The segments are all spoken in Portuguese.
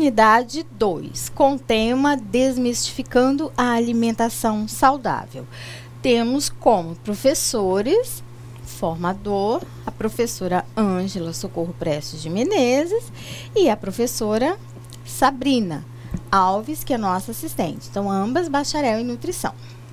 unidade 2, com o tema Desmistificando a Alimentação Saudável. Temos como professores, formador, a professora Ângela Socorro Prestes de Menezes e a professora Sabrina Alves, que é nossa assistente. Então, ambas bacharel em nutrição.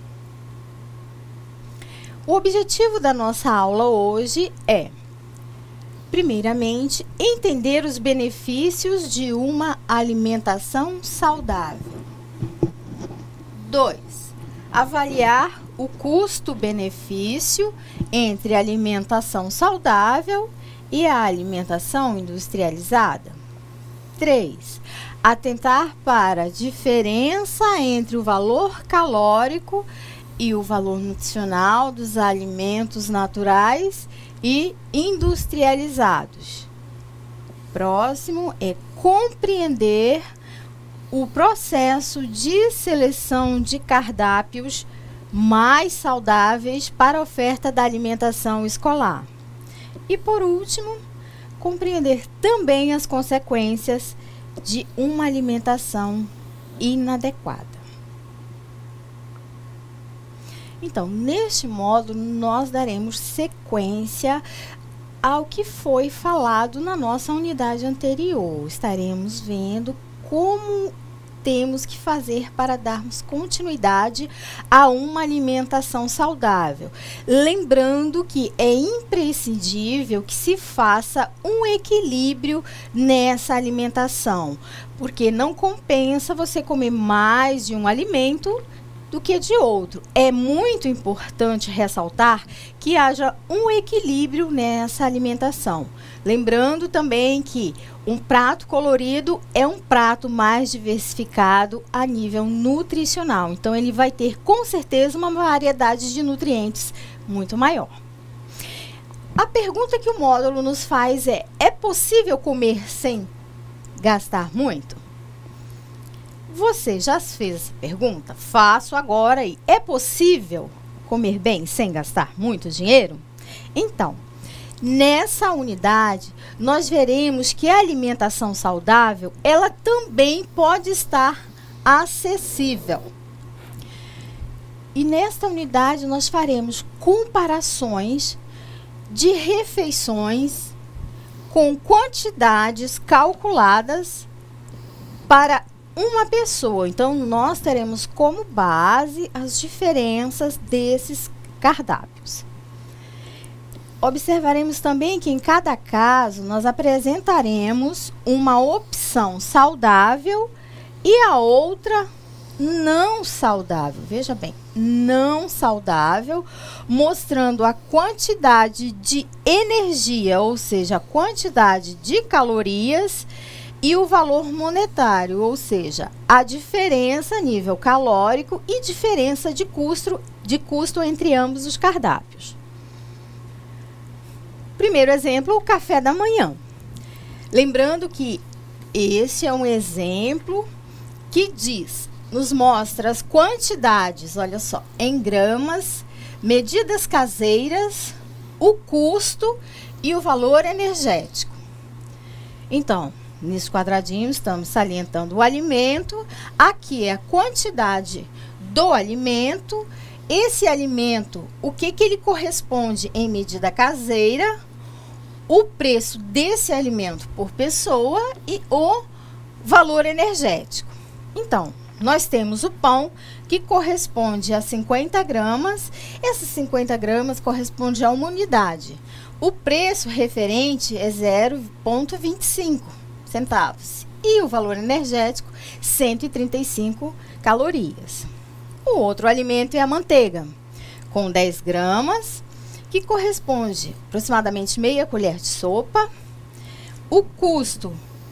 O objetivo da nossa aula hoje é, primeiramente, entender os benefícios de uma alimentação saudável. 2. Avaliar o custo-benefício entre a alimentação saudável e a alimentação industrializada. 3. Atentar para a diferença entre o valor calórico e o valor nutricional dos alimentos naturais e industrializados. Próximo é compreender o processo de seleção de cardápios mais saudáveis para a oferta da alimentação escolar. E por último, compreender também as consequências de uma alimentação inadequada. Então, neste módulo, nós daremos sequência ao que foi falado na nossa unidade anterior. Estaremos vendo como temos que fazer para darmos continuidade a uma alimentação saudável. Lembrando que é imprescindível que se faça um equilíbrio nessa alimentação, porque não compensa você comer mais de um alimento do que de outro. É muito importante ressaltar que haja um equilíbrio nessa alimentação. Lembrando também que um prato colorido é um prato mais diversificado a nível nutricional. Então, ele vai ter, com certeza, uma variedade de nutrientes muito maior. A pergunta que o módulo nos faz é possível comer sem gastar muito? Você já fez essa pergunta? Faço agora aí. É possível comer bem sem gastar muito dinheiro? Então, nessa unidade, nós veremos que a alimentação saudável, ela também pode estar acessível. E nesta unidade, nós faremos comparações de refeições com quantidades calculadas para uma pessoa. Então, nós teremos como base as diferenças desses cardápios. Observaremos também que em cada caso nós apresentaremos uma opção saudável e a outra não saudável. Veja bem, não saudável, mostrando a quantidade de energia, ou seja, a quantidade de calorias e o valor monetário, ou seja, a diferença a nível calórico e diferença de custo entre ambos os cardápios. Primeiro exemplo, o café da manhã. Lembrando que esse é um exemplo que nos mostra as quantidades, olha só, em gramas, medidas caseiras, o custo e o valor energético. Então, nesse quadradinho estamos salientando o alimento, aqui é a quantidade do alimento. Esse alimento, o que ele corresponde em medida caseira, o preço desse alimento por pessoa e o valor energético. Então, nós temos o pão, que corresponde a 50 gramas. Essas 50 gramas corresponde a uma unidade. O preço referente é 0,25 centavos. E o valor energético, 135 calorias. O outro alimento é a manteiga, com 10 gramas, que corresponde aproximadamente meia colher de sopa. O custo,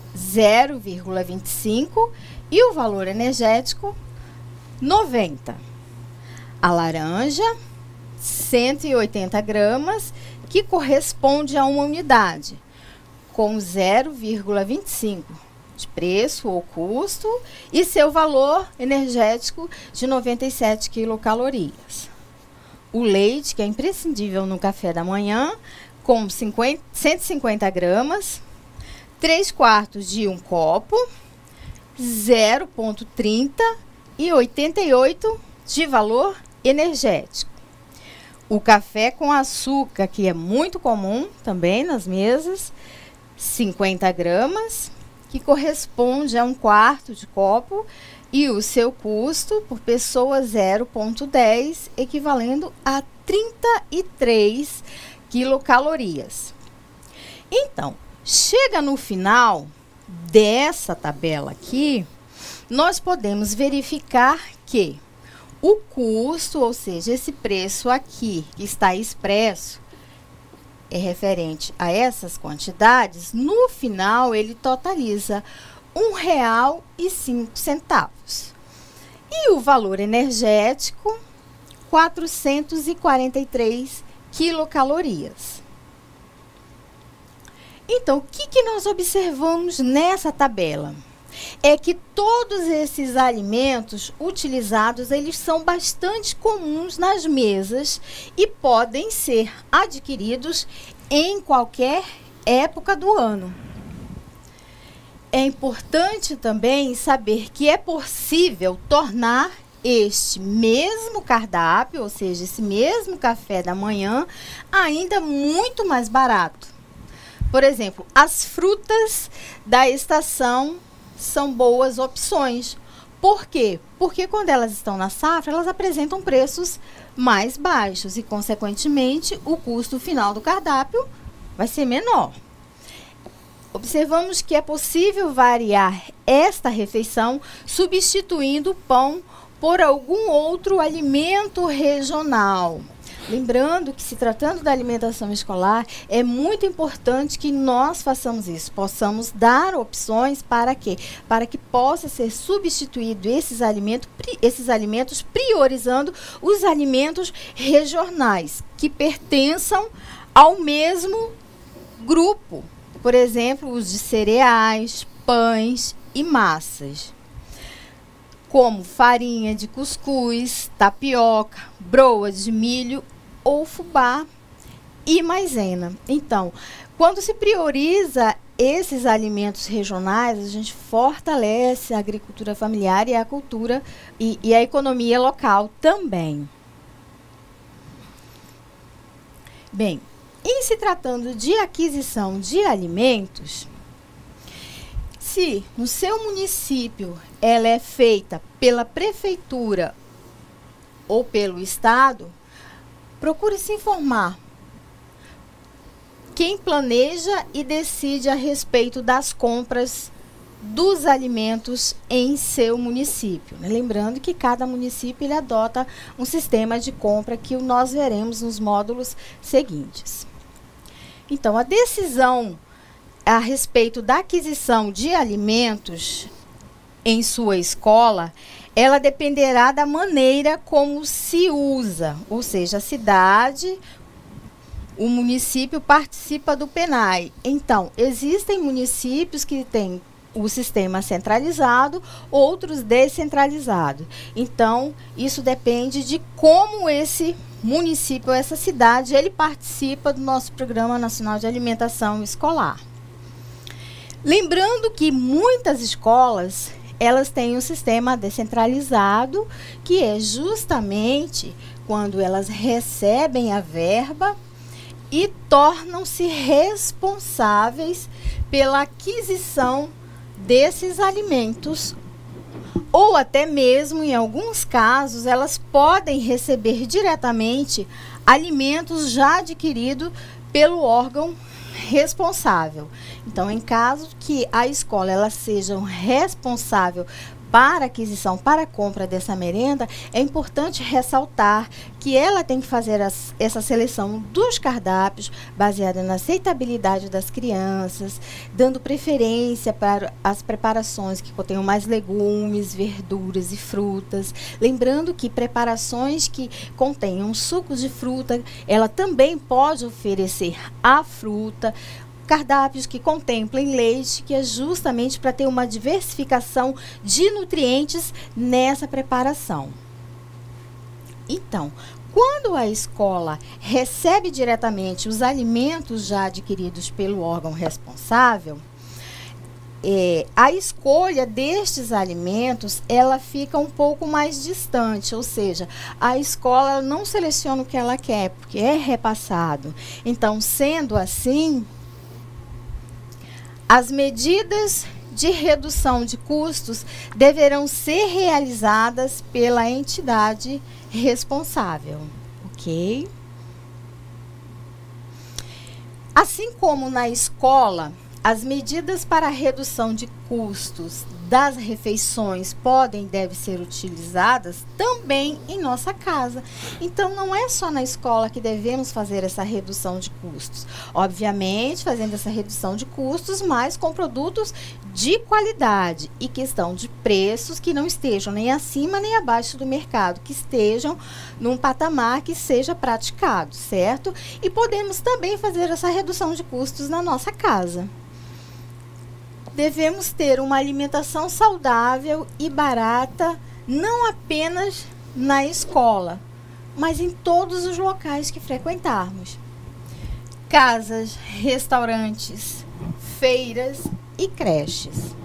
0,25 e o valor energético, 90. A laranja, 180 gramas, que corresponde a uma unidade, com 0,25 de preço ou custo e seu valor energético de 97 quilocalorias. O leite, que é imprescindível no café da manhã, com 150 gramas, 3/4 de um copo, 0,30 e 88 de valor energético. O café com açúcar, que é muito comum também nas mesas, 50 gramas, que corresponde a 1/4 de copo, e o seu custo por pessoa 0,10, equivalendo a 33 quilocalorias. Então, chega no final dessa tabela aqui, nós podemos verificar que o custo, ou seja, esse preço aqui que está expresso, é referente a essas quantidades, no final ele totaliza R$ 1,05. E o valor energético, 443 quilocalorias. Então, o que nós observamos nessa tabela? É que todos esses alimentos utilizados, eles são bastante comuns nas mesas e podem ser adquiridos em qualquer época do ano. É importante também saber que é possível tornar este mesmo cardápio, ou seja, esse mesmo café da manhã, ainda muito mais barato. Por exemplo, as frutas da estação são boas opções. Por quê? Porque quando elas estão na safra, elas apresentam preços mais baixos e, consequentemente, o custo final do cardápio vai ser menor. Observamos que é possível variar esta refeição substituindo o pão por algum outro alimento regional. Lembrando que, se tratando da alimentação escolar, é muito importante que nós façamos isso, possamos dar opções para quê? Para que possa ser substituído esses alimentos, priorizando os alimentos regionais, que pertençam ao mesmo grupo. Por exemplo, os de cereais, pães e massas, como farinha de cuscuz, tapioca, broa de milho ou fubá e maisena. Então, quando se prioriza esses alimentos regionais, a gente fortalece a agricultura familiar e a cultura e a economia local também. Bem, em se tratando de aquisição de alimentos, se no seu município ela é feita pela prefeitura ou pelo estado, procure se informar quem planeja e decide a respeito das compras dos alimentos em seu município. Lembrando que cada município ele adota um sistema de compra que nós veremos nos módulos seguintes. Então, a decisão a respeito da aquisição de alimentos em sua escola, ela dependerá da maneira como se usa, ou seja, a cidade, o município participa do PENAE. Então, existem municípios que têm o sistema centralizado, outros descentralizado. Então, isso depende de como esse município, essa cidade, ele participa do nosso Programa Nacional de Alimentação Escolar. Lembrando que muitas escolas, elas têm um sistema descentralizado, que é justamente quando elas recebem a verba e tornam-se responsáveis pela aquisição desses alimentos, ou até mesmo, em alguns casos, elas podem receber diretamente alimentos já adquiridos pelo órgão responsável. Então, em caso que a escola ela seja responsável para a aquisição, para a compra dessa merenda, é importante ressaltar que ela tem que fazer essa seleção dos cardápios baseada na aceitabilidade das crianças, dando preferência para as preparações que contenham mais legumes, verduras e frutas. Lembrando que preparações que contenham sucos de fruta, ela também pode oferecer a fruta. Cardápios que contemplem leite, que é justamente para ter uma diversificação de nutrientes nessa preparação. Então, quando a escola recebe diretamente os alimentos já adquiridos pelo órgão responsável, a escolha destes alimentos, ela fica um pouco mais distante, ou seja, a escola não seleciona o que ela quer, porque é repassado. Então, sendo assim, as medidas de redução de custos deverão ser realizadas pela entidade responsável, ok? Assim como na escola, as medidas para a redução de custos das refeições podem e devem ser utilizadas também em nossa casa. Então, não é só na escola que devemos fazer essa redução de custos. Obviamente, fazendo essa redução de custos, mas com produtos de qualidade e questão de preços que não estejam nem acima nem abaixo do mercado, que estejam num patamar que seja praticado, certo? E podemos também fazer essa redução de custos na nossa casa. Devemos ter uma alimentação saudável e barata, não apenas na escola, mas em todos os locais que frequentarmos. Casas, restaurantes, feiras e creches.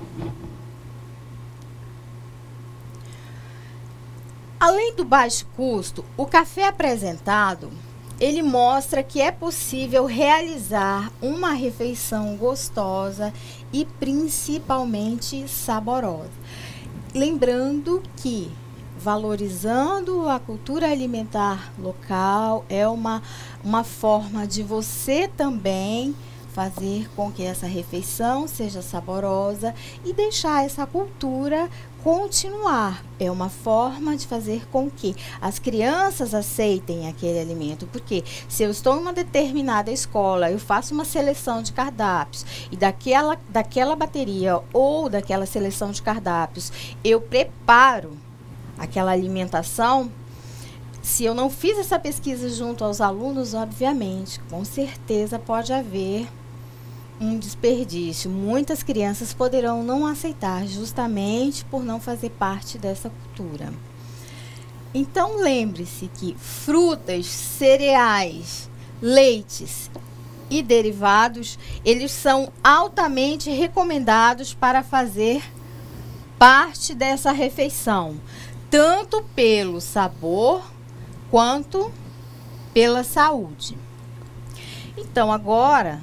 Além do baixo custo, o café apresentado, ele mostra que é possível realizar uma refeição gostosa e principalmente saborosa. Lembrando que valorizando a cultura alimentar local é uma forma de você também fazer com que essa refeição seja saborosa e deixar essa cultura continuar. É uma forma de fazer com que as crianças aceitem aquele alimento, porque se eu estou em uma determinada escola, eu faço uma seleção de cardápios e daquela bateria ou daquela seleção de cardápios, eu preparo aquela alimentação. Se eu não fiz essa pesquisa junto aos alunos, obviamente, com certeza pode haver um desperdício. Muitas crianças poderão não aceitar justamente por não fazer parte dessa cultura. Então, lembre-se que frutas, cereais, leites e derivados, eles são altamente recomendados para fazer parte dessa refeição, tanto pelo sabor quanto pela saúde. Então, agora,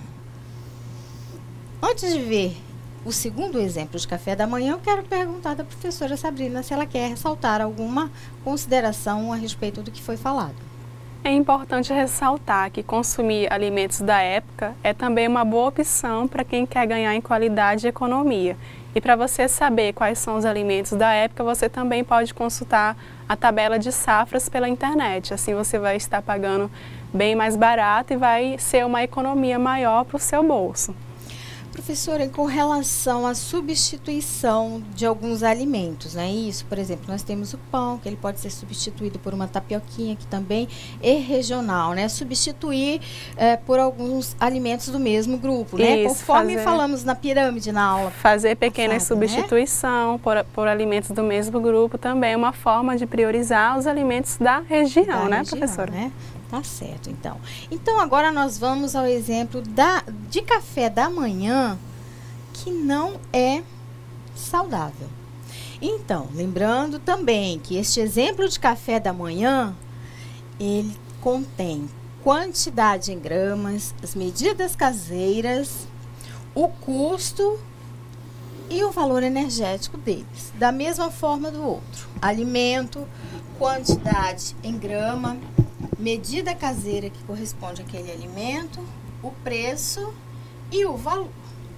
antes de ver o segundo exemplo de café da manhã, eu quero perguntar da professora Sabrina se ela quer ressaltar alguma consideração a respeito do que foi falado. É importante ressaltar que consumir alimentos da época é também uma boa opção para quem quer ganhar em qualidade e economia. E para você saber quais são os alimentos da época, você também pode consultar a tabela de safras pela internet. Assim você vai estar pagando bem mais barato e vai ser uma economia maior para o seu bolso. Professora, com relação à substituição de alguns alimentos, né? Isso, por exemplo, nós temos o pão, que ele pode ser substituído por uma tapioquinha, que também é regional, né? Substituir por alguns alimentos do mesmo grupo, né? Isso, conforme falamos na pirâmide na aula. Fazer pequenas passada, substituição, né? por alimentos do mesmo grupo também é uma forma de priorizar os alimentos da região, né, professora? Né? Tá certo, então. Então, agora nós vamos ao exemplo de café da manhã que não é saudável. Então, lembrando também que este exemplo de café da manhã, ele contém quantidade em gramas, as medidas caseiras, o custo e o valor energético deles, da mesma forma do outro. Alimento, quantidade em grama, medida caseira que corresponde àquele alimento, o preço e o valor.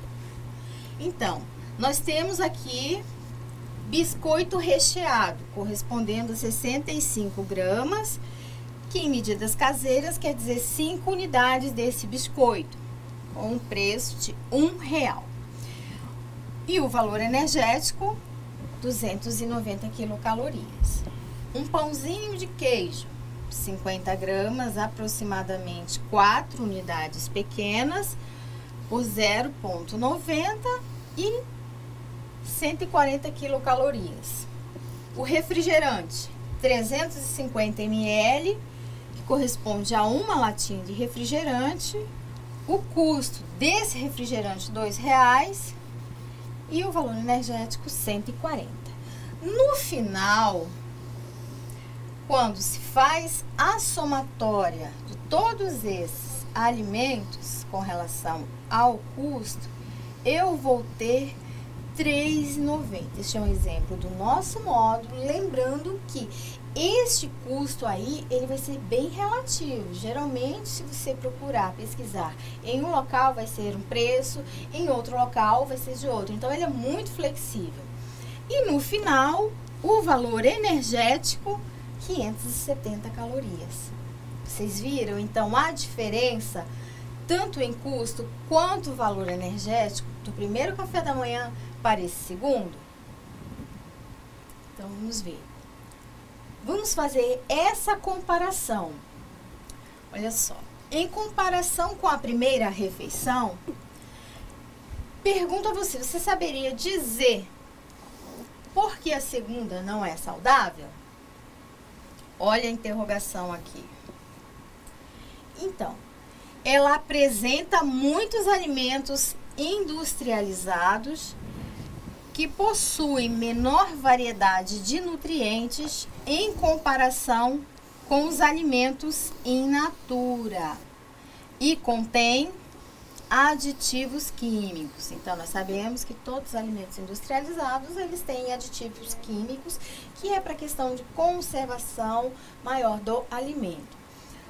Então, nós temos aqui biscoito recheado, correspondendo a 65 gramas, que em medidas caseiras quer dizer 5 unidades desse biscoito, com um preço de R$1. E o valor energético, 290 quilocalorias. Um pãozinho de queijo, 50 gramas, aproximadamente 4 unidades pequenas, por 0,90 e 140 quilocalorias. O refrigerante, 350 ml, que corresponde a uma latinha de refrigerante. O custo desse refrigerante, R$2. e o valor energético 140. No final, quando se faz a somatória de todos esses alimentos com relação ao custo, eu vou ter R$ 3,90. Este é um exemplo do nosso módulo, lembrando que este custo aí, ele vai ser bem relativo. Geralmente, se você procurar pesquisar em um local, vai ser um preço, em outro local, vai ser de outro. Então, ele é muito flexível. E no final, o valor energético, 570 calorias. Vocês viram? Então, a diferença, tanto em custo quanto o valor energético, do primeiro café da manhã para esse segundo? Então, vamos ver. Vamos fazer essa comparação. Olha só. Em comparação com a primeira refeição, pergunto a você, você saberia dizer por que a segunda não é saudável? Olha a interrogação aqui. Então, ela apresenta muitos alimentos industrializados que possuem menor variedade de nutrientes em comparação com os alimentos in natura e contém aditivos químicos. Então, nós sabemos que todos os alimentos industrializados, eles têm aditivos químicos, que é para questão de conservação maior do alimento.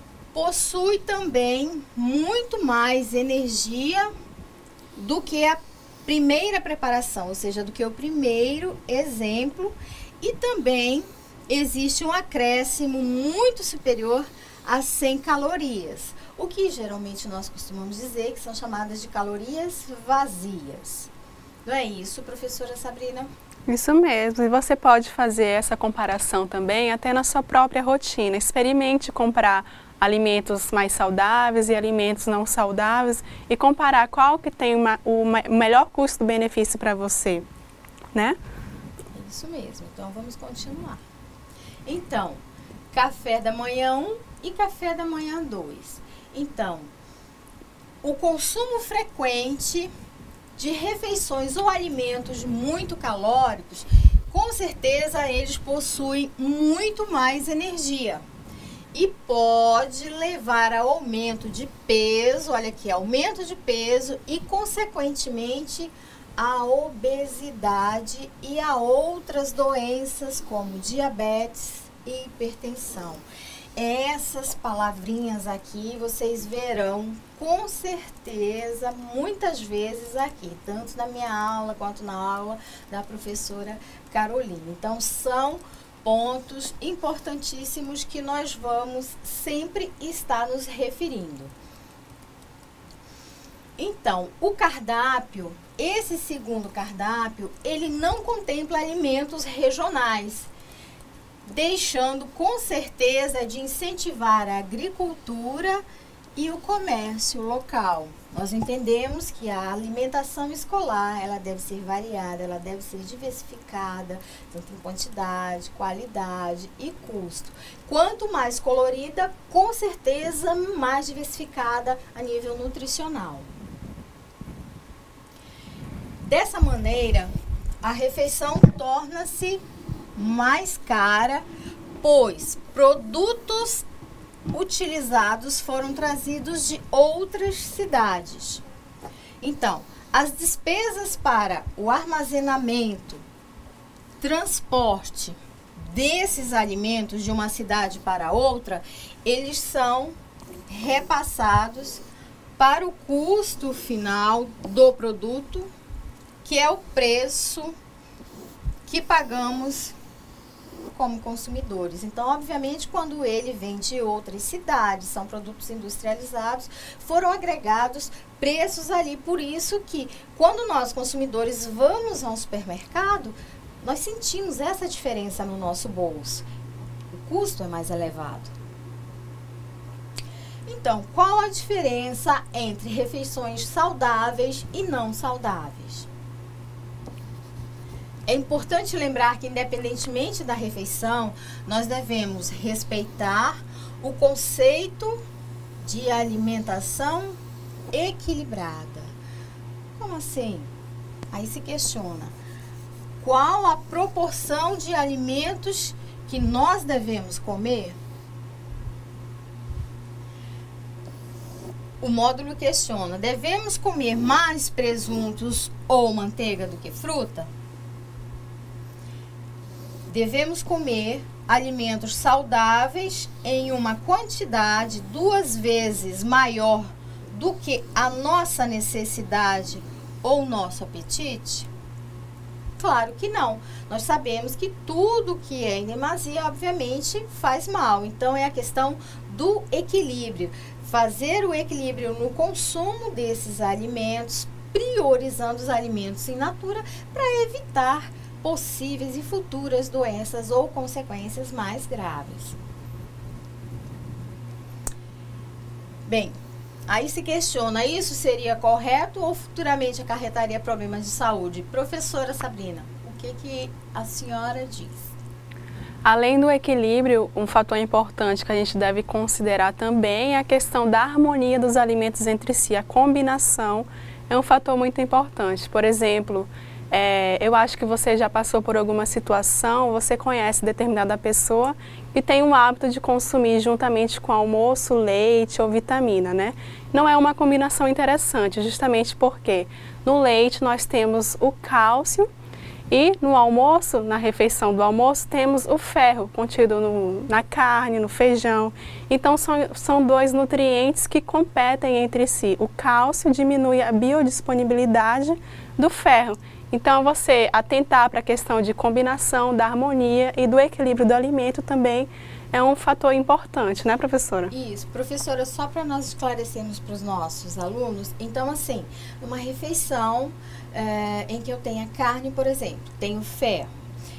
Possui também muito mais energia do que a primeira preparação, ou seja, do que o primeiro exemplo, e também existe um acréscimo muito superior a 100 calorias, o que geralmente nós costumamos dizer que são chamadas de calorias vazias. Não é isso, professora Sabrina? Isso mesmo, e você pode fazer essa comparação também até na sua própria rotina. Experimente comprar alimentos mais saudáveis e alimentos não saudáveis e comparar qual que tem o melhor custo-benefício para você, né? Isso mesmo, então vamos continuar. Então, café da manhã 1 e café da manhã 2. Então, o consumo frequente de refeições ou alimentos muito calóricos, com certeza eles possuem muito mais energia. E pode levar a aumento de peso, olha aqui, aumento de peso e, consequentemente, a obesidade e a outras doenças como diabetes e hipertensão. Essas palavrinhas aqui vocês verão com certeza muitas vezes aqui, tanto na minha aula quanto na aula da professora Carolina. Então, são pontos importantíssimos que nós vamos sempre estar nos referindo. Então, o cardápio, esse segundo cardápio, ele não contempla alimentos regionais, deixando com certeza de incentivar a agricultura e o comércio local. Nós entendemos que a alimentação escolar, ela deve ser variada, ela deve ser diversificada, tanto em quantidade, qualidade e custo. Quanto mais colorida, com certeza mais diversificada a nível nutricional. Dessa maneira, a refeição torna-se mais cara, pois produtos utilizados foram trazidos de outras cidades. Então, as despesas para o armazenamento, transporte desses alimentos de uma cidade para outra, eles são repassados para o custo final do produto, que é o preço que pagamos como consumidores. Então, obviamente, quando ele vem de outras cidades, são produtos industrializados, foram agregados preços ali. Por isso que, quando nós consumidores vamos ao supermercado, nós sentimos essa diferença no nosso bolso. O custo é mais elevado. Então, qual a diferença entre refeições saudáveis e não saudáveis? É importante lembrar que, independentemente da refeição, nós devemos respeitar o conceito de alimentação equilibrada. Como assim? Aí se questiona, qual a proporção de alimentos que nós devemos comer? O módulo questiona, devemos comer mais presuntos ou manteiga do que fruta? Devemos comer alimentos saudáveis em uma quantidade 2 vezes maior do que a nossa necessidade ou nosso apetite? Claro que não. Nós sabemos que tudo que é em demasia, obviamente, faz mal. Então, é a questão do equilíbrio. Fazer o equilíbrio no consumo desses alimentos, priorizando os alimentos in natura para evitar possíveis e futuras doenças ou consequências mais graves. Bem, aí se questiona, isso seria correto ou futuramente acarretaria problemas de saúde? Professora Sabrina, o que a senhora diz? Além do equilíbrio, um fator importante que a gente deve considerar também é a questão da harmonia dos alimentos entre si. A combinação é um fator muito importante. Por exemplo, eu acho que você já passou por alguma situação, você conhece determinada pessoa que tem o hábito de consumir juntamente com almoço, leite ou vitamina, né? Não é uma combinação interessante, justamente porque no leite nós temos o cálcio e no almoço, na refeição do almoço, temos o ferro contido na carne, no feijão. Então são 2 nutrientes que competem entre si. O cálcio diminui a biodisponibilidade do ferro. Então, você atentar para a questão de combinação, da harmonia e do equilíbrio do alimento também é um fator importante, né, professora? Isso, professora, só para nós esclarecermos para os nossos alunos, então, assim, uma refeição em que eu tenha carne, por exemplo, tenho ferro,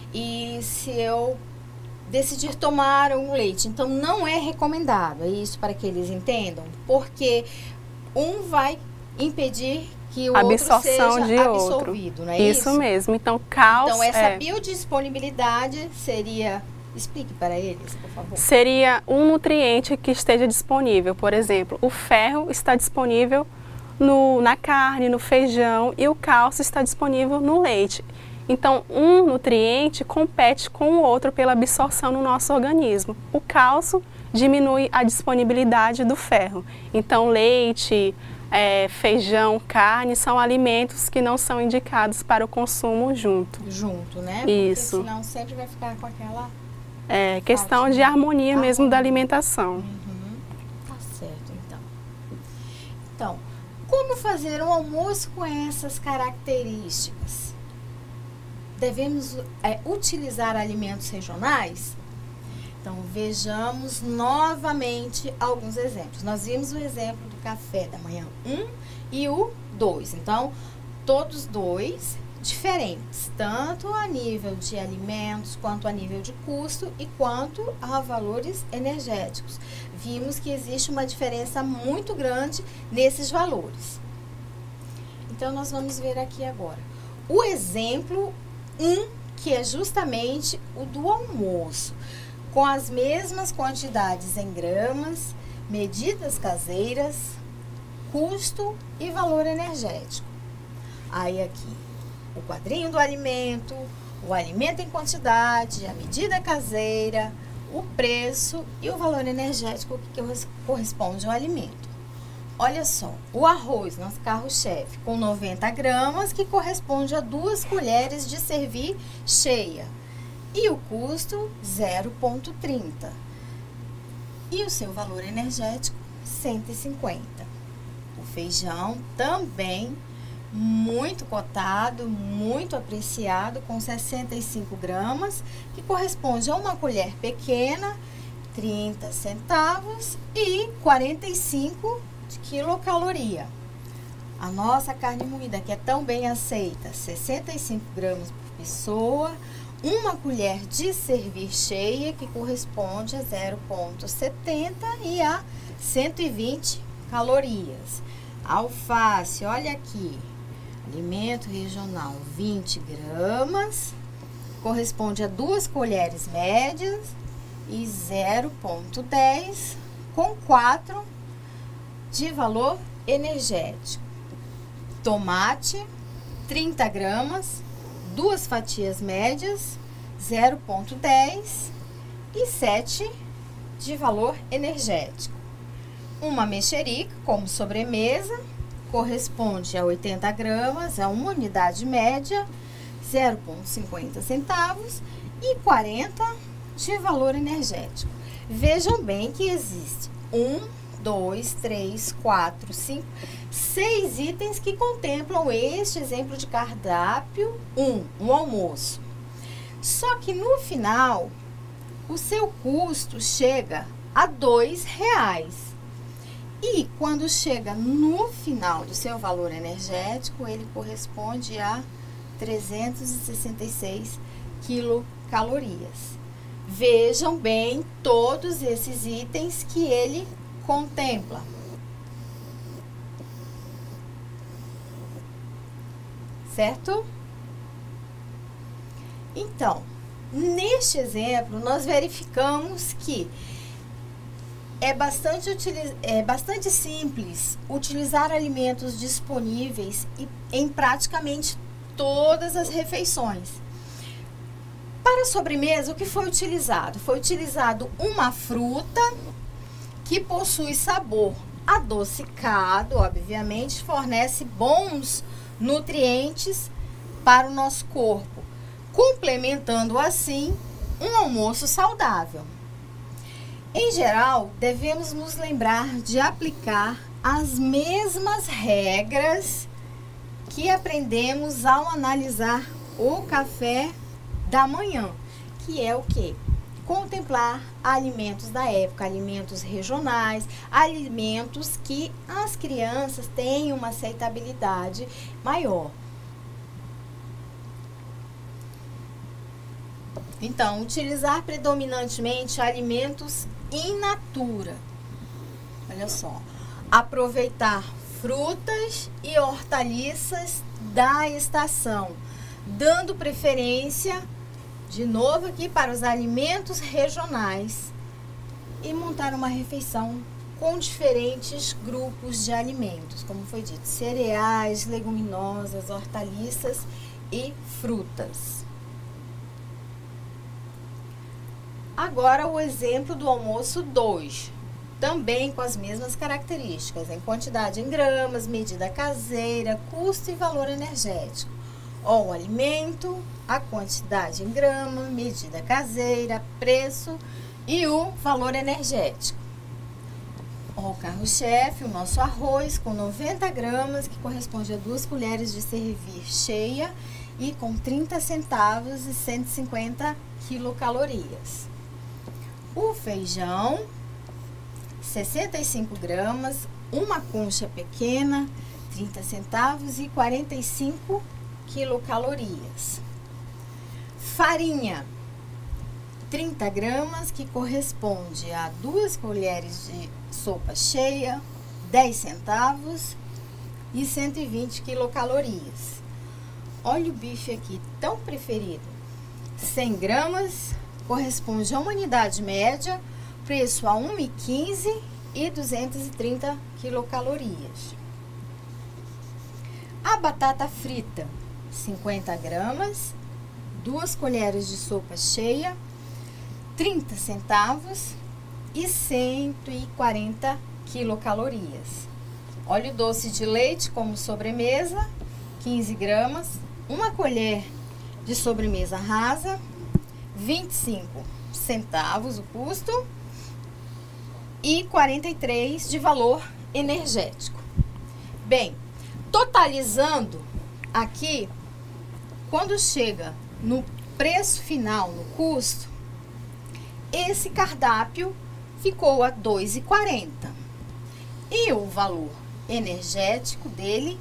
e se eu decidir tomar um leite, então não é recomendado, é isso para que eles entendam, porque um vai impedir que o absorção outro seja absorvido, não é isso? Isso mesmo. Então, cálcio... Então, essa biodisponibilidade seria... Explique para eles, por favor. Seria um nutriente que esteja disponível. Por exemplo, o ferro está disponível na carne, no feijão, e o cálcio está disponível no leite. Então, um nutriente compete com o outro pela absorção no nosso organismo. O cálcio diminui a disponibilidade do ferro. Então, leite... feijão, carne, são alimentos que não são indicados para o consumo junto. Junto, né? Isso. Porque senão sempre vai ficar com aquela... questão de harmonia mesmo da alimentação. Uhum. Tá certo, então. Então, como fazer um almoço com essas características? Devemos utilizar alimentos regionais? Então, vejamos novamente alguns exemplos. Nós vimos o exemplo do café da manhã 1 e o 2. Então, todos 2 diferentes, tanto a nível de alimentos, quanto a nível de custo e quanto a valores energéticos. Vimos que existe uma diferença muito grande nesses valores. Então, nós vamos ver aqui agora o exemplo 1, que é justamente o do almoço. Com as mesmas quantidades em gramas, medidas caseiras, custo e valor energético. Aí aqui, o quadrinho do alimento, o alimento em quantidade, a medida caseira, o preço e o valor energético que corresponde ao alimento. Olha só, o arroz, nosso carro-chefe, com 90 gramas, que corresponde a 2 colheres de servir cheia. E o custo, 0,30. E o seu valor energético, 150. O feijão também muito cotado, muito apreciado, com 65 gramas, que corresponde a uma colher pequena, 30 centavos e 45 de quilocaloria. A nossa carne moída, que é tão bem aceita, 65 gramas por pessoa, uma colher de servir cheia, que corresponde a 0,70 e a 120 calorias. Alface, olha aqui, alimento regional, 20 gramas, corresponde a 2 colheres médias e 0,10 com 4 de valor energético. Tomate, 30 gramas, 2 fatias médias, 0,10 e 7 de valor energético. Uma mexerica como sobremesa, corresponde a 80 gramas, a uma unidade média, 0,50 centavos e 40 de valor energético. Vejam bem que existe 1, 2, 3, 4, 5, 6 itens que contemplam este exemplo de cardápio 1, um almoço. Só que no final, o seu custo chega a R$2. E quando chega no final do seu valor energético, ele corresponde a 366 quilocalorias. Vejam bem todos esses itens que ele contempla. Certo? Então, neste exemplo, nós verificamos que é bastante simples utilizar alimentos disponíveis em praticamente todas as refeições. Para a sobremesa, o que foi utilizado? Foi utilizado uma fruta que possui sabor adocicado, obviamente, fornece bons nutrientes para o nosso corpo, complementando assim um almoço saudável. Em geral, devemos nos lembrar de aplicar as mesmas regras que aprendemos ao analisar o café da manhã, que é o quê? Contemplar alimentos da época, alimentos regionais, alimentos que as crianças têm uma aceitabilidade maior. Então, utilizar predominantemente alimentos in natura. Olha só, aproveitar frutas e hortaliças da estação, dando preferência, de novo aqui, para os alimentos regionais e montar uma refeição com diferentes grupos de alimentos, como foi dito, cereais, leguminosas, hortaliças e frutas. Agora o exemplo do almoço 2, também com as mesmas características, em quantidade em gramas, medida caseira, custo e valor energético. O alimento, a quantidade em grama, medida caseira, preço e o valor energético. O carro-chefe, o nosso arroz com 90 gramas, que corresponde a 2 colheres de servir cheia e com 30 centavos e 150 quilocalorias. O feijão, 65 gramas, uma concha pequena, 30 centavos e 45 quilocalorias. Farinha, 30 gramas, que corresponde a 2 colheres de sopa cheia, 10 centavos e 120 quilocalorias. Olha o bife aqui, tão preferido. 100 gramas, corresponde a uma unidade média, preço a R$ 1,15 e 230 quilocalorias. A batata frita, 50 gramas, 2 colheres de sopa cheia, 30 centavos e 140 quilocalorias. Óleo doce de leite como sobremesa, 15 gramas, 1 colher de sobremesa rasa, 25 centavos o custo e 43 de valor energético. Bem, totalizando aqui, quando chega no preço final, no custo, esse cardápio ficou a R$ 2,40 e o valor energético dele,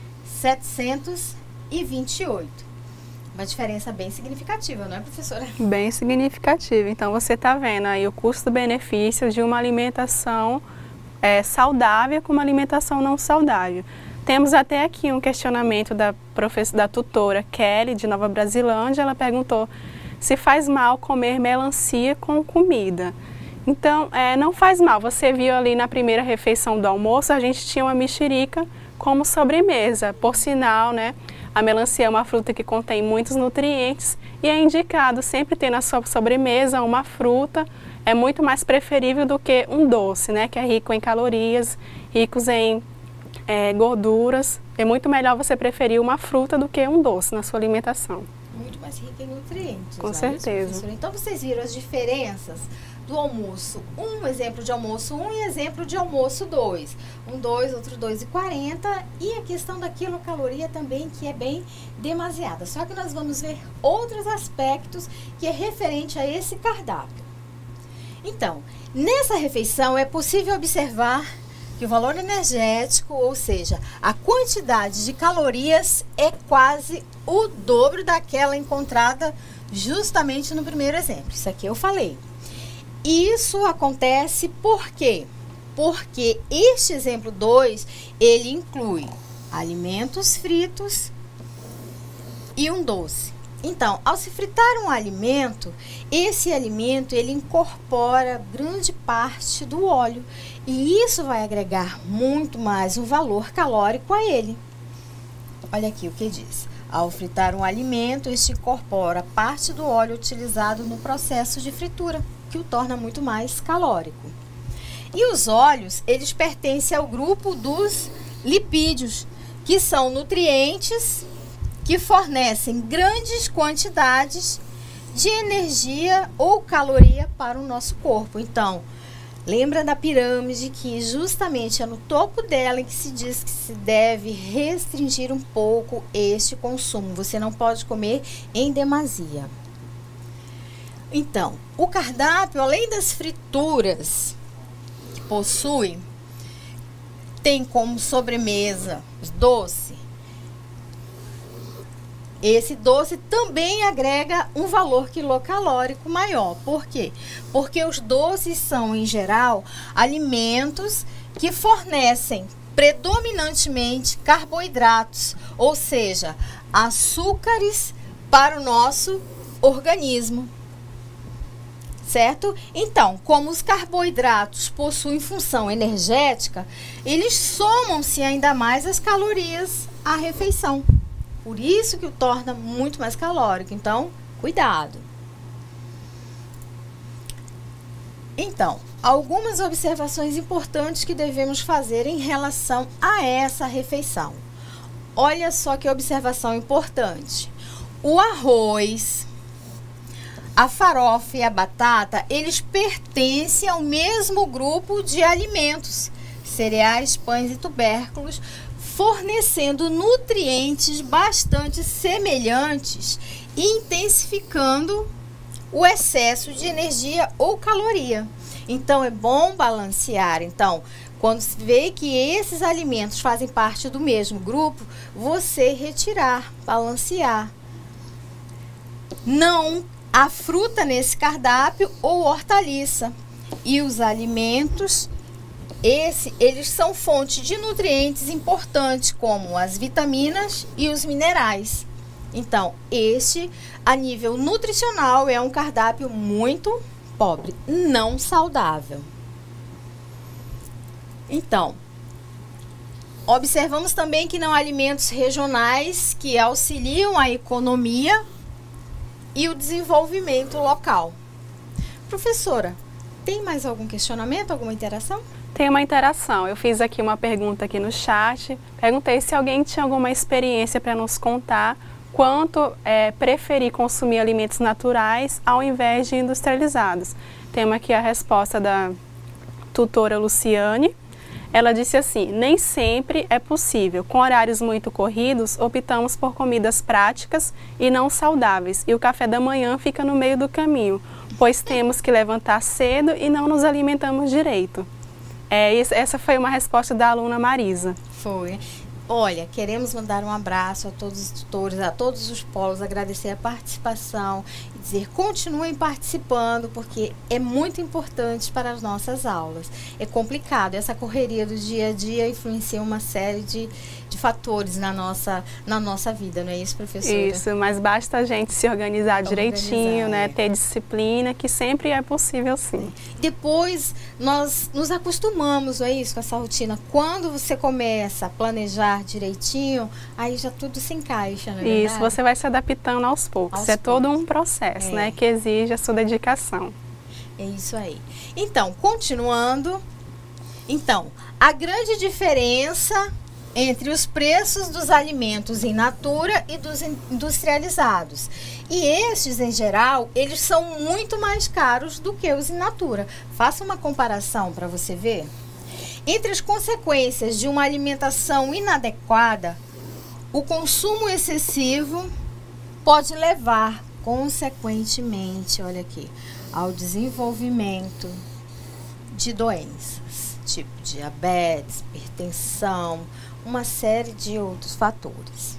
728. Uma diferença bem significativa, não é, professora? Bem significativa. Então, você está vendo aí o custo-benefício de uma alimentação saudável com uma alimentação não saudável. Temos até aqui um questionamento da tutora Kelly, de Nova Brasilândia. Ela perguntou se faz mal comer melancia com comida. Então, não faz mal. Você viu ali na primeira refeição do almoço, a gente tinha uma mexerica como sobremesa. Por sinal, né, A melancia é uma fruta que contém muitos nutrientes e é indicado sempre ter na sua sobremesa uma fruta. É muito mais preferível do que um doce, né, que é rico em calorias, ricos em gorduras. É muito melhor você preferir uma fruta do que um doce na sua alimentação. Muito mais rica em nutrientes. Com certeza. Então vocês viram as diferenças do almoço, um exemplo de almoço 1 e exemplo de almoço 2. Um 2, outro 2,40, e a questão da quilocaloria também, que é bem demasiada. Só que nós vamos ver outros aspectos que é referente a esse cardápio. Então, nessa refeição é possível observar que o valor energético, ou seja, a quantidade de calorias, é quase o dobro daquela encontrada justamente no primeiro exemplo. Isso aqui eu falei. Isso acontece por quê? Porque este exemplo 2, ele inclui alimentos fritos e um doce. Então, ao se fritar um alimento, esse alimento ele incorpora grande parte do óleo e isso vai agregar muito mais um valor calórico a ele. Olha aqui o que diz. Ao fritar um alimento, este incorpora parte do óleo utilizado no processo de fritura, que o torna muito mais calórico. E os óleos, eles pertencem ao grupo dos lipídios, que são nutrientes que fornecem grandes quantidades de energia ou caloria para o nosso corpo. Então, lembra da pirâmide que justamente é no topo dela que se diz que se deve restringir um pouco este consumo. Você não pode comer em demasia. Então, o cardápio, além das frituras que possui, tem como sobremesa doce. Esse doce também agrega um valor quilocalórico maior. Por quê? Porque os doces são, em geral, alimentos que fornecem predominantemente carboidratos, ou seja, açúcares para o nosso organismo. Certo? Então, como os carboidratos possuem função energética, eles somam-se ainda mais as calorias à refeição. Por isso que o torna muito mais calórico. Então, cuidado. Então, algumas observações importantes que devemos fazer em relação a essa refeição. Olha só que observação importante. O arroz, a farofa e a batata, eles pertencem ao mesmo grupo de alimentos, cereais, pães e tubérculos, fornecendo nutrientes bastante semelhantes e intensificando o excesso de energia ou caloria. Então, é bom balancear. Então, quando se vê que esses alimentos fazem parte do mesmo grupo, você retirar, balancear. Não há fruta nesse cardápio ou hortaliça. E os alimentos, eles são fonte de nutrientes importantes, como as vitaminas e os minerais. Então, a nível nutricional, é um cardápio muito pobre, não saudável. Então, observamos também que não há alimentos regionais que auxiliam a economia e o desenvolvimento local. Professora, tem mais algum questionamento, alguma interação? Tem uma interação. Eu fiz aqui uma pergunta aqui no chat. Perguntei se alguém tinha alguma experiência para nos contar quanto preferir consumir alimentos naturais ao invés de industrializados. Temos aqui a resposta da tutora Luciane. Ela disse assim: nem sempre é possível. Com horários muito corridos, optamos por comidas práticas e não saudáveis. E o café da manhã fica no meio do caminho, pois temos que levantar cedo e não nos alimentamos direito. Essa foi uma resposta da aluna Marisa. Foi. Olha, queremos mandar um abraço a todos os tutores, a todos os polos, agradecer a participação dizer, continuem participando, porque é muito importante para as nossas aulas. É complicado, essa correria do dia a dia influencia uma série de fatores na nossa vida, não é isso, professora? Isso, mas basta a gente se organizar direitinho, né? Ter disciplina, que sempre é possível, sim. Depois, nós nos acostumamos, não é isso, com essa rotina. Quando você começa a planejar direitinho, aí já tudo se encaixa, não é verdade? Isso, você vai se adaptando aos poucos. Todo um processo, né? Que exige a sua dedicação. É isso aí. Então, continuando. Então, a grande diferença entre os preços dos alimentos in natura e dos industrializados. E estes, em geral, eles são muito mais caros do que os in natura. Faça uma comparação para você ver. Entre as consequências de uma alimentação inadequada, o consumo excessivo pode levar, consequentemente, olha aqui, ao desenvolvimento de doenças, tipo diabetes, hipertensão, uma série de outros fatores.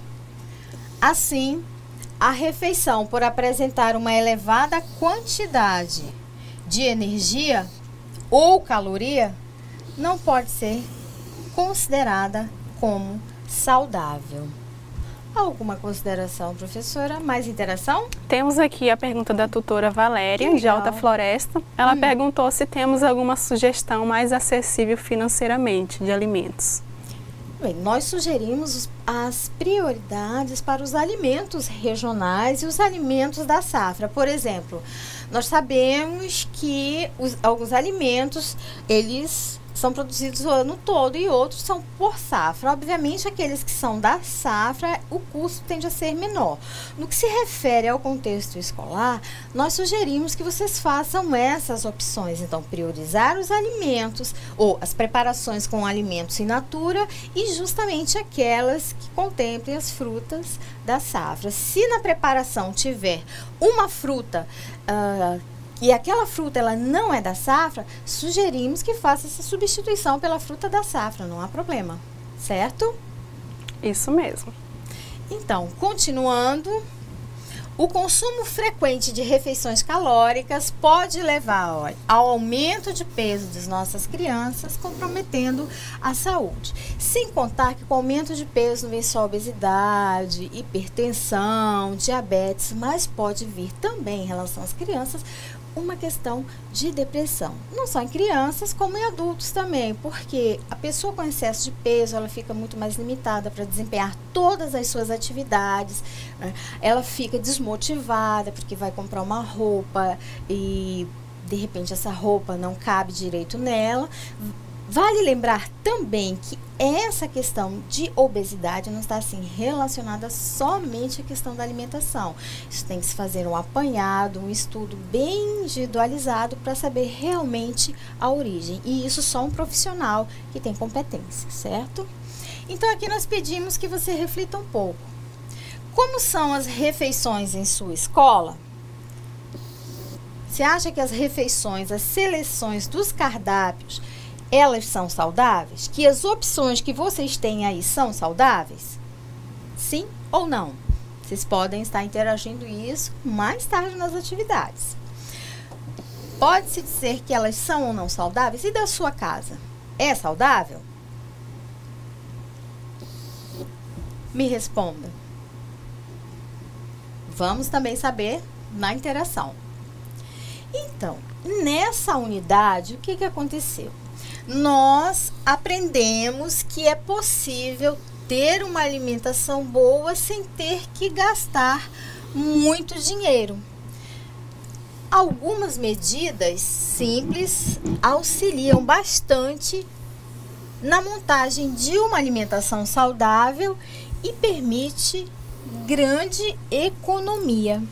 Assim, a refeição, por apresentar uma elevada quantidade de energia ou caloria, não pode ser considerada como saudável. Alguma consideração, professora? Mais interação? Temos aqui a pergunta da tutora Valéria, de Alta Floresta. Ela perguntou se temos alguma sugestão mais acessível financeiramente de alimentos. Bem, nós sugerimos as prioridades para os alimentos regionais e os alimentos da safra. Por exemplo, nós sabemos que alguns alimentos, eles são produzidos o ano todo e outros são por safra. Obviamente, aqueles que são da safra, o custo tende a ser menor. No que se refere ao contexto escolar, nós sugerimos que vocês façam essas opções. Então, priorizar os alimentos ou as preparações com alimentos in natura e justamente aquelas que contemplem as frutas da safra. Se na preparação tiver uma fruta e aquela fruta ela não é da safra, sugerimos que faça essa substituição pela fruta da safra, não há problema, certo? Isso mesmo. Então, continuando, o consumo frequente de refeições calóricas pode levar ao aumento de peso das nossas crianças, comprometendo a saúde. Sem contar que com o aumento de peso não vem só obesidade, hipertensão, diabetes, mas pode vir também em relação às crianças uma questão de depressão, não só em crianças como em adultos também, porque a pessoa com excesso de peso, ela fica muito mais limitada para desempenhar todas as suas atividades, né? Ela fica desmotivada porque vai comprar uma roupa e de repente essa roupa não cabe direito nela. Vale lembrar também que essa questão de obesidade não está assim relacionada somente à questão da alimentação. Isso tem que se fazer um apanhado, um estudo bem individualizado para saber realmente a origem. E isso só um profissional que tem competência, certo? Então aqui nós pedimos que você reflita um pouco. Como são as refeições em sua escola? Você acha que as refeições, as seleções dos cardápios, elas são saudáveis? Que as opções que vocês têm aí são saudáveis? Sim ou não? Vocês podem estar interagindo isso mais tarde nas atividades. Pode-se dizer que elas são ou não saudáveis? E da sua casa? É saudável? Me responda. Vamos também saber na interação. Então, nessa unidade, o que aconteceu? Nós aprendemos que é possível ter uma alimentação boa sem ter que gastar muito dinheiro. Algumas medidas simples auxiliam bastante na montagem de uma alimentação saudável e permite grande economia.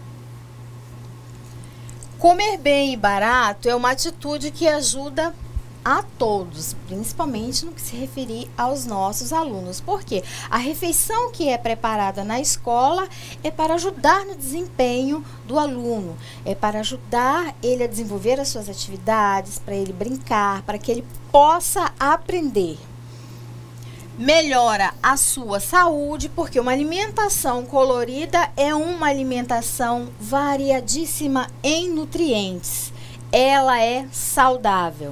Comer bem e barato é uma atitude que ajuda a todos, principalmente no que se referir aos nossos alunos, porque a refeição que é preparada na escola é para ajudar no desempenho do aluno, é para ajudar ele a desenvolver as suas atividades, para ele brincar, para que ele possa aprender. melhora a sua saúde, porque uma alimentação colorida é uma alimentação variadíssima em nutrientes. Ela é saudável.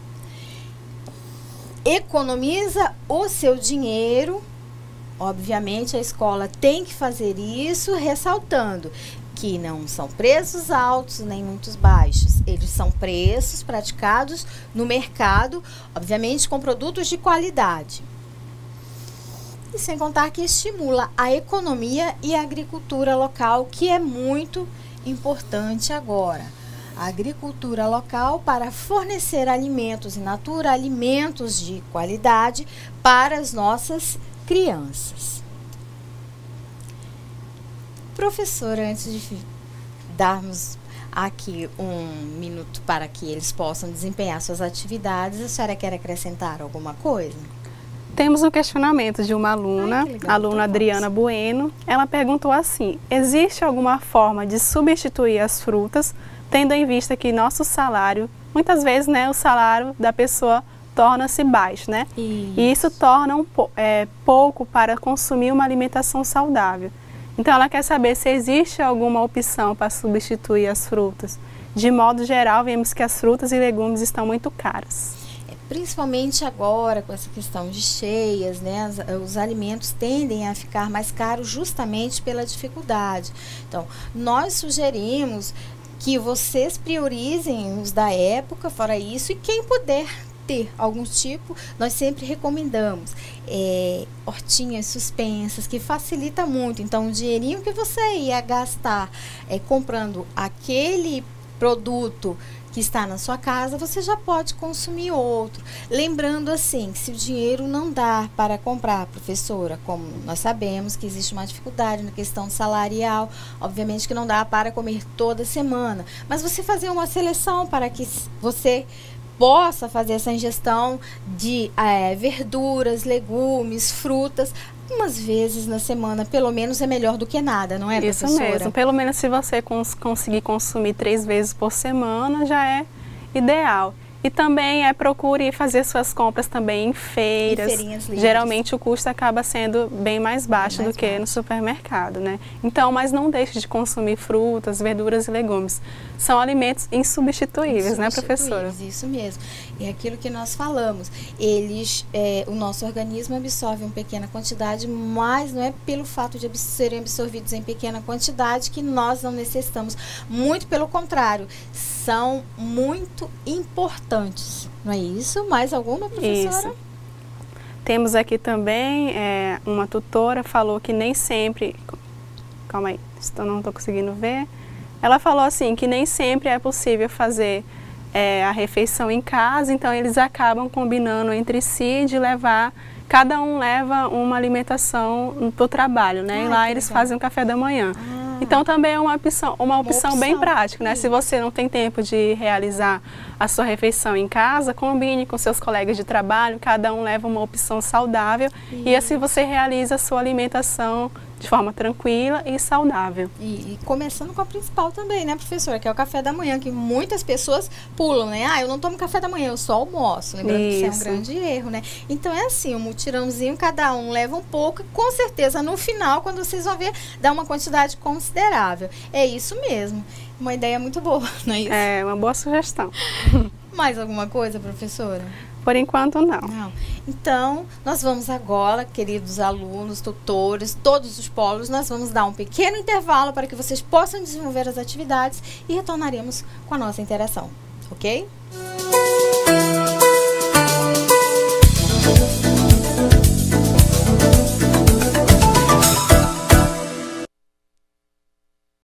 Economiza o seu dinheiro. Obviamente a escola tem que fazer isso, ressaltando que não são preços altos nem muito baixos. Eles são preços praticados no mercado, obviamente com produtos de qualidade. E sem contar que estimula a economia e a agricultura local, que é muito importante agora. A agricultura local para fornecer alimentos in natura, alimentos de qualidade para as nossas crianças. Professora, antes de darmos aqui um minuto para que eles possam desempenhar suas atividades, a senhora quer acrescentar alguma coisa? Temos um questionamento de uma aluna, a aluna Adriana Bueno. Ela perguntou assim: existe alguma forma de substituir as frutas, tendo em vista que nosso salário, muitas vezes, né, o salário da pessoa torna-se baixo, né? E isso torna pouco para consumir uma alimentação saudável. Então ela quer saber se existe alguma opção para substituir as frutas. De modo geral, vemos que as frutas e legumes estão muito caras. Principalmente agora, com essa questão de cheias, né, os alimentos tendem a ficar mais caros justamente pela dificuldade. Então, nós sugerimos que vocês priorizem os da época, fora isso, e quem puder ter algum tipo, nós sempre recomendamos hortinhas suspensas, que facilita muito. Então, o dinheirinho que você ia gastar comprando aquele produto que está na sua casa, você já pode consumir outro. Lembrando assim, que se o dinheiro não dá para comprar, professora, como nós sabemos que existe uma dificuldade na questão salarial, obviamente que não dá para comer toda semana, mas você fazer uma seleção para que você possa fazer essa ingestão de verduras, legumes, frutas, umas vezes na semana, pelo menos é melhor do que nada, não é, professora? Isso mesmo, pelo menos se você conseguir consumir 3 vezes por semana, já é ideal. E também procure fazer suas compras também em feiras. Em feirinhas livres. Geralmente o custo acaba sendo bem mais baixo do que no supermercado, né? Então, mas não deixe de consumir frutas, verduras e legumes. São alimentos insubstituíveis, né, professora? Isso mesmo. É aquilo que nós falamos. O nosso organismo absorve uma pequena quantidade, mas não é pelo fato de serem absorvidos em pequena quantidade que nós não necessitamos. Muito pelo contrário, são muito importantes. Não é isso? Mais alguma, professora? Isso. Temos aqui também uma tutora falou que nem sempre... Calma aí, não estou conseguindo ver. Ela falou assim que nem sempre é possível fazer a refeição em casa, então eles acabam combinando entre si de levar, cada um leva uma alimentação para o trabalho, né? E lá eles fazem o café da manhã. Então também é uma opção bem prática, né? Se você não tem tempo de realizar a sua refeição em casa, combine com seus colegas de trabalho, cada um leva uma opção saudável e assim você realiza a sua alimentação de forma tranquila e saudável. E começando com a principal também, né, professora? Que é o café da manhã, que muitas pessoas pulam, né? Eu não tomo café da manhã, eu só almoço. Lembrando que isso é um grande erro, né? Então é assim, um mutirãozinho, cada um leva um pouco e com certeza no final, quando vocês vão ver, dá uma quantidade considerável. É isso mesmo. Uma ideia muito boa, não é isso? É, uma boa sugestão. Mais alguma coisa, professora? Por enquanto, não. Então, nós vamos agora, queridos alunos, tutores, todos os polos, nós vamos dar um pequeno intervalo para que vocês possam desenvolver as atividades e retornaremos com a nossa interação, ok?